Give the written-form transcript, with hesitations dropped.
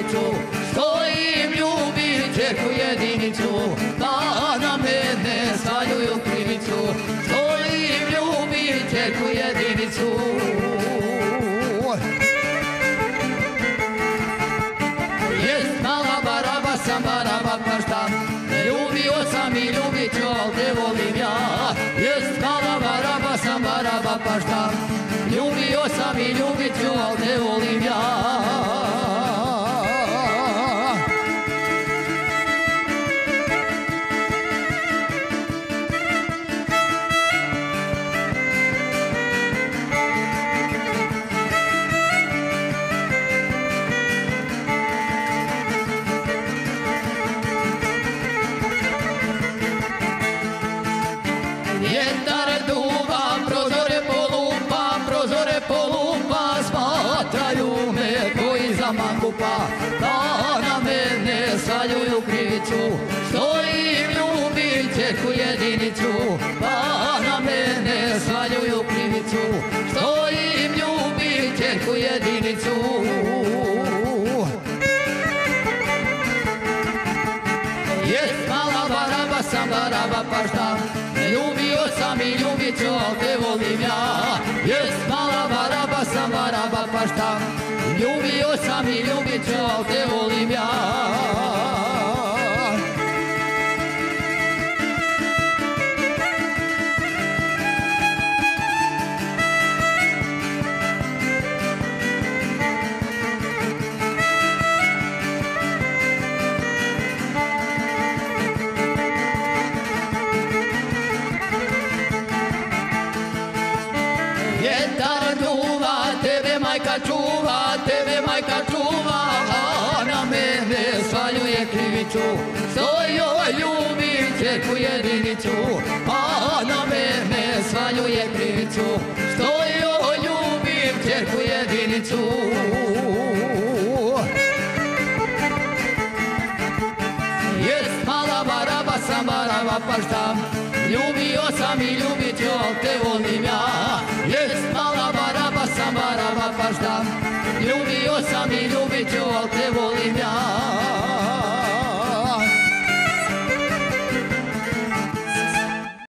krivicu, stojim, ljubim čerku jedinicu, pa na mene svaljuju krivicu, stojim, ljubim čerku jedinicu. Jest mala baraba sam baraba pa šta, ljubio sam i ljubit ću, al te volim ja. Jest mala baraba sam baraba pa šta, ljubio sam i ljubit ću, al te volim ja. Vjetar duva, prozore polupa, smatraju me koji za mangupa, pa na mene svaljuju krivicu, stojim, ljubim čerku jedinicu, pa na mene svaljuju krivicu, stojim, ljubim čerku jedinicu. Jest mala baraba sam baraba pa šta, ljubio sam i ljubit ću, al te volim ja. Jest mala baraba sam baraba pa šta, ljubio sam i ljubit ću, al te volim ja. Vjetar duva, tebe majka čuva, a na mene svaljuje krivicu, stojoj, ljubim čerku jedinicu, a na mene svaljuje krivicu, stojoj, ljubim čerku jedinicu. Jest mala baraba sam baraba pa šta, ljubio sam i ljubit ću, al te volim ja. Jest mala baraba sam baraba pa šta, ljubio sam i ljubit ću, al te volim ja.